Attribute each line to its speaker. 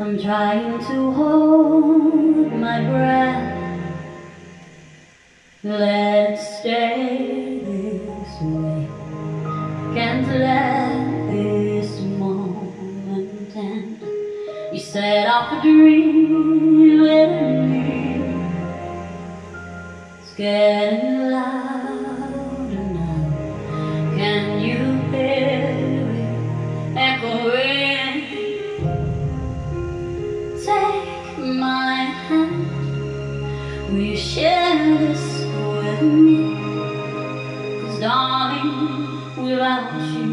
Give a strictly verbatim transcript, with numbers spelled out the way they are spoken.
Speaker 1: I'm trying to hold my breath. Let's stay this way. Can't let this moment end. You set off a dream in me. It's getting louder now. Can you hear it echoing? Take my hand. Will you share this with me? 'Cause darling, without you